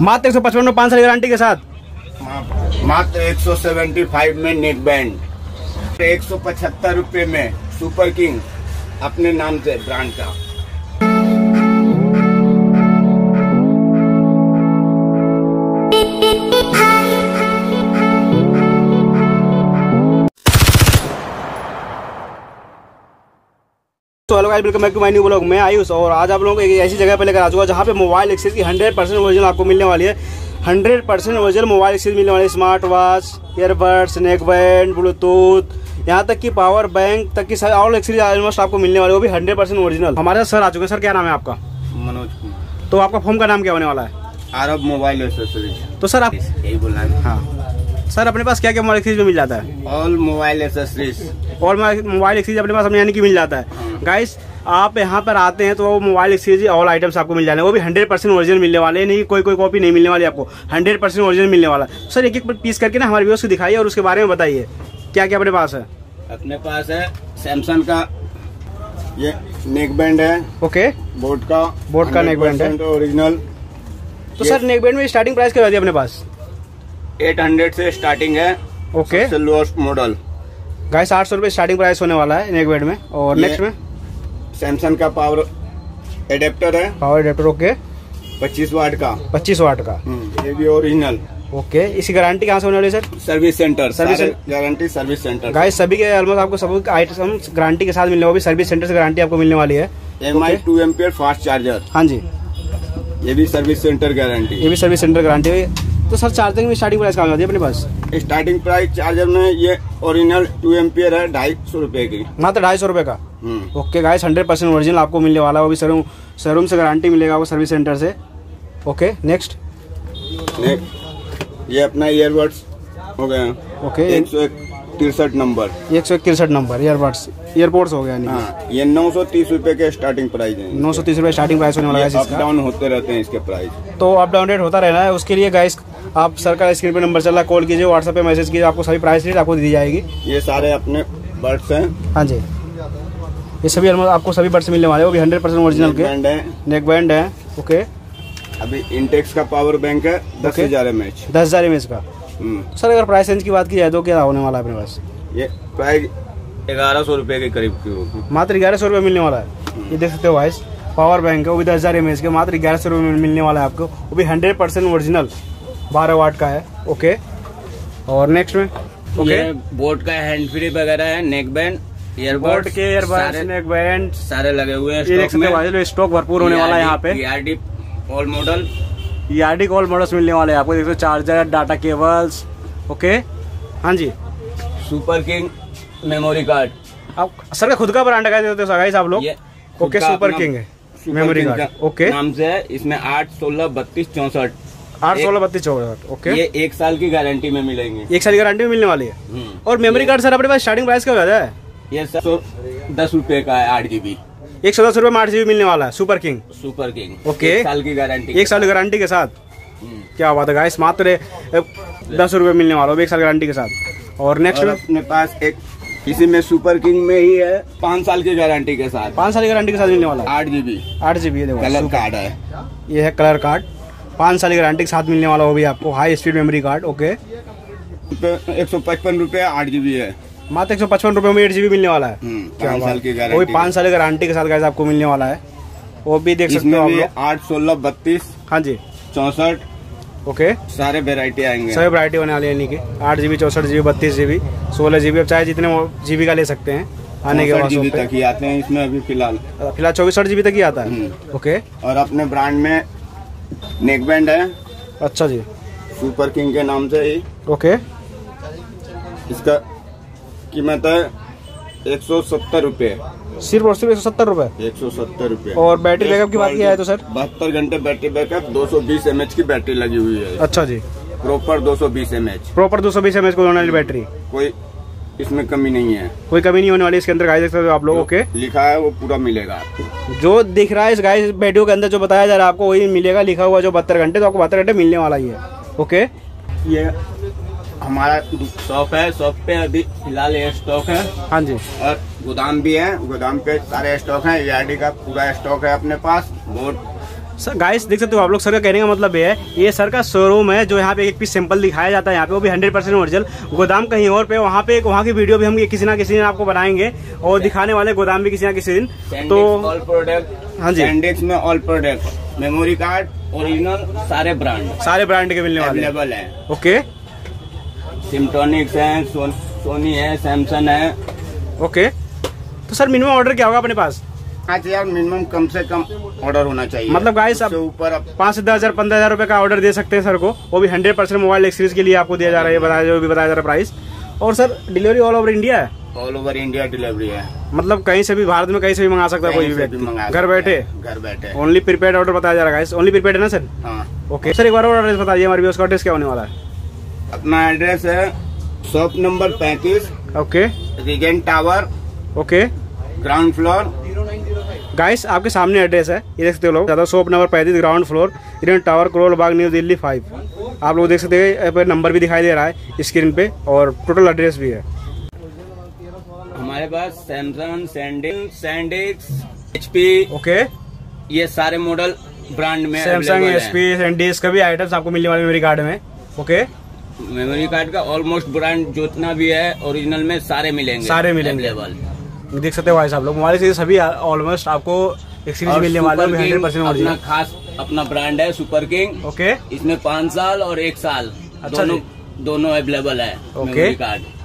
मात्र 155 में 5 साल की गारंटी के साथ। मात्र 175 में नेक बैंड, 175 रुपए में सुपर किंग अपने नाम से ब्रांड का। तो hello guys, welcome back to my new blog. मैं आयुष और आज आप लोगों को एक ऐसी जगह पे लेकर आ चुका जहाँ पे मोबाइल एक्सेसरी की 100% ओरिजिनल आपको मिलने वाली है। 100% ओरिजिनल मोबाइल एक्सेसरी मिलने वाली है। Smart watch, earbuds, neck band, Bluetooth, यहाँ तक कि पावर बैंक तक की ऑल एक्सेसरी ऑलमोस्ट आपको मिलने वाली है, वो भी 100% ओरिजिनल। हमारे सर आ चुके हैं। सर क्या नाम है आपका? मनोज कुमार। तो आपका फॉर्म का नाम क्या होने वाला है? अरब मोबाइल एक्सेसरीज। तो सर आप यही बोलना है। हाँ सर, अपने पास क्या क्या मोबाइल एक्सेसरीज में मिल जाता है? All mobile accessories. और मोबाइल एक्सेसरीज अपने पास यानी कि मिल जाता है। गाइस आप यहाँ पर आते हैं तो वो मोबाइल एक्सेसरीज ऑल आइटम्स आपको मिल जाने, वो भी 100% ओरिजिनल मिलने वाले हैं। नहीं कोई कॉपी नहीं मिलने वाली आपको, 100% ओरिजिनल मिलने वाला है। सर एक एक पीस करके ना हमारे व्यूअर्स को दिखाइए और उसके बारे में बताइए क्या क्या अपने पास है। अपने पास है सैमसंग का ये नेक बैंड है। ओके, बोट का नेक बैंड है ओरिजिनल। तो सर नेक बैंड में स्टार्टिंग प्राइस क्या है अपने पास? 800 से स्टार्टिंग है। Okay, lowest model. गाइस 800 रुपये स्टार्टिंग प्राइस होने वाला है नेक बैंड में। और नेक्स्ट में सैमसंग का पावर एडेप्टर है। पावर एडेप्टर ओके, 25 वाट का। 25 वाट का, ये भी ओरिजिनल। ओके, इसकी गारंटी कहाँ से होने वाली है sir? Service centre. Guarantee service centre. Guys सभी के ऑलमोस्ट आपको सब आइटम गारंटी के साथ मिलने वाली, सर्विस सेंटर से गारंटी आपको मिलने वाली है। MI 2 ampere fast charger. हाँ जी, ये भी सर्विस सेंटर गारंटी। ये भी सर्विस सेंटर गारंटी है। तो सर चार्जिंग में स्टार्टिंग प्राइस कहाँ होती है अपने पास? स्टार्टिंग प्राइस चार्जर में ये ओरिजिनल 2 एम्पियर है 250 रुपए की। मात्र 250 रुपये का। ओके गाइस 100% ओरिजिनल आपको मिलने वाला है, वो भी शोरूम से गारंटी मिलेगा आपको सर्विस सेंटर से। ओके नेक्स्ट ये अपना ईयरबड्स हो गया। Okay, 163 number. 161 नंबर ईयरपोर्ट्स हो गया। हाँ, ये 930 रुपए के स्टार्टिंग प्राइस है। 930 रुपये स्टार्टिंग प्राइस होने वाला है। अप डाउन होते रहते हैं इसके प्राइस, तो अप डाउन रेट होता रहना है। उसके लिए गाइस आप सर का स्क्रीन पे नंबर चल रहा है, कॉल कीजिए, व्हाट्सएप पे मैसेज कीजिए, आपको सभी प्राइस रेट आपको दी जाएगी। ये सारे अपने बर्ड्स हैं। हाँ जी, ये सभी आपको सभी बर्ड्स मिलने वाले हैं, वो भी 100% ओरिजिनल के। नेक बैंड है। ओके, अभी इंटेक्स का पावर बैंक है 10,000 mAh। 10,000 mAh का। सर अगर प्राइस रेंज की बात की जाए तो क्या होने वाला है अपने पास? ये प्राइस 1100 रुपए के करीब की होगी। मात्र 1100 रुपये मिलने वाला है। ये देख सकते हो गाइस, पावर बैंक है, वो भी 10,000 mAh के, मात्र 1100 रुपये में मिलने वाला है आपको, वो भी 100% ओरिजिनल 12 वाट का है। ओके, और नेक्स्ट में ओके, बोट का हैंड फ्री वगैरह है, नेक बैंड, ईयरबड के ईयरबड्स, नेक बैंड सारे लगे हुए हैं स्टॉक में। स्टॉक भरपूर होने वाला है यहाँ पे। ERD all model, ERD all models मिलने वाले हैं आपको। देखो चार्जर, डाटा केबल्स। ओके हाँ जी, सुपर किंग मेमोरी कार्ड। आप सर का खुद का ब्रांड का देते हो गाइस आप लोग? ओके, सुपर किंग है मेमोरी कार्ड। ओके, नाम से है। इसमें 8, 16, 32, 64 8, 16, 32, 64। ओके, ये 1 साल की गारंटी में मिलेंगे। 1 साल की गारंटी में मिलने वाली है। और मेमोरी कार्ड सर अपने पास स्टार्टिंग प्राइस क्या होता है? ये सर 10 रुपए का है 8 GB। 110 रुपये में 8 GB मिलने वाला है सुपर किंग। ओके, 1 साल की गारंटी, 1 साल की गारंटी के साथ। क्या बात है गाइस, मात्र 10 रुपये मिलने वाला है 1 साल गारंटी के साथ। और नेक्स्ट में अपने पास एक इसी में सुपर किंग में ही है 5 साल की गारंटी के साथ। 5 साल की गारंटी के साथ मिलने वाला है। 8 GB। 8 GB कलर कार्ड है। ये है कलर कार्ड, 5 साल की गारंटी के साथ मिलने वाला, वो भी आपको high speed memory card. Okay, 155 रुपए 8 GB है। मात्र 155 रुपये में 8 GB मिलने वाला है। 5 साल की गारंटी, वो भी 5 साल की गारंटी के साथ गाइस आपको मिलने वाला है। वो भी देख सकते हो आप लोग। 8, 16, 32, हाँ जी, 64। ओके, सारे वेरायटी आएंगे, सभी वैरायटी होने वाली है यानी कि 8 GB, 64 GB, 32 GB, 16 GB, अब चाहे जितने GB का ले सकते हैं आने के बाद। 64 GB तक ही आते हैं इसमें अभी फिलहाल 64 GB तक ही आता है। ओके, और अपने ब्रांड में नेक बैंड है। अच्छा जी, सुपर किंग के नाम से ही। ओके, इसका कीमत है 170 रुपए, सिर्फ और सिर्फ 170 रुपये। 170 रुपए। और बैटरी बैकअप की बात की जाए तो सर 72 घंटे बैटरी बैकअप, 220 mAh की बैटरी लगी हुई है। अच्छा जी, प्रॉपर 220 mAh। प्रॉपर 220 mAh को होने वाली बैटरी, कोई इसमें कमी नहीं है, कोई कमी नहीं होने वाली इसके अंदर गाइस। देख सकते हो आप लोग। ओके, लिखा है वो पूरा मिलेगा आपको। जो दिख रहा है इस गाइस वीडियो के अंदर जो बताया जा रहा है आपको वही मिलेगा, लिखा हुआ जो 72 घंटे, तो आपको 72 घंटे मिलने वाला ही है। ओके, ये हमारा शॉप है, शॉप पे अभी फिलहाल ये स्टॉक है। हाँ जी, और गोदाम भी है, गोदाम पे सारे स्टॉक है। ERD का पूरा स्टॉक है अपने पास। बोट गाइस देख सकते हो आप लोग, सर का कहने का मतलब ये है, ये सर का शोरूम है जो यहाँ पे एक पीस सैंपल दिखाया जाता है यहाँ पे, वो भी 100% ओरिजिनल। गोदाम कहीं और पे, वहाँ पे वहाँ की वीडियो भी हम किसी ना किसी दिन आपको बनाएंगे और दिखाने वाले गोदाम भी किसी ना किसी दिन। तो ऑल प्रोडक्ट, हाँ जी, सैंडिक्स में all product, memory card original, सारे ब्रांड के मिलने वाले अवेलेबल है। ओके, सिम्टोनिक्स है, सोनी है, सैमसंग है। ओके, तो सर मिनिमम ऑर्डर क्या होगा अपने पास? 5,000 मिनिमम कम से कम ऑर्डर होना चाहिए। मतलब गाइस आप ऊपर 5 से 10,000 15,000 रुपए का ऑर्डर दे सकते हैं सर को, वो भी 100% मोबाइल एक्सचेंज के लिए आपको दिया जा रहा है, बताया जो भी बताया जा रहा है प्राइस। और sir delivery all over India है? ऑल ओवर इंडिया डिलीवरी है, मतलब कहीं से भी, भारत में कहीं से भी मंगा सकता है कोई भी व्यक्ति, घर बैठे। ओनली प्रीपेड ऑर्डर बताया जा रहा है, ओनली प्रीपेड है ना सर? हाँ। ओके सर, एक बार और एड्रेस बताइए हमारे व्यूअर्स का, एड्रेस क्या होने वाला है? अपना एड्रेस है shop number 35, okay, Regent tower, okay, ground floor. Guys आपके सामने एड्रेस है, ये देख सकते हो लोग, ज्यादा shop number 35, ground floor, Regent tower, Karol Bagh, new Delhi 5। आप लोग देख सकते हैं नंबर भी दिखाई दे रहा है स्क्रीन पे और टोटल एड्रेस भी है। हमारे पास सैमसंग, सैंडिक्स, HP, ओके, ये सारे मॉडल ब्रांड में सैमसंग, HP, सैंडिक्स का भी आइटम्स आपको मिलने वाले मेमोरी कार्ड में। ओके, मेमोरी कार्ड का ऑलमोस्ट ब्रांड जितना भी है ओरिजिनल में सारे मिलेंगे अवेलेबल। देख सकते हो भाई साहब लोग, मोबाइल से सभी ऑलमोस्ट आपको एक सीरीज मिलने वाले हैं 100% ओरिजिनल। खास अपना ब्रांड है सुपर किंग। ओके, इसमें 5 साल और 1 साल अच्छा दोनों अवेलेबल है। Okay, memory card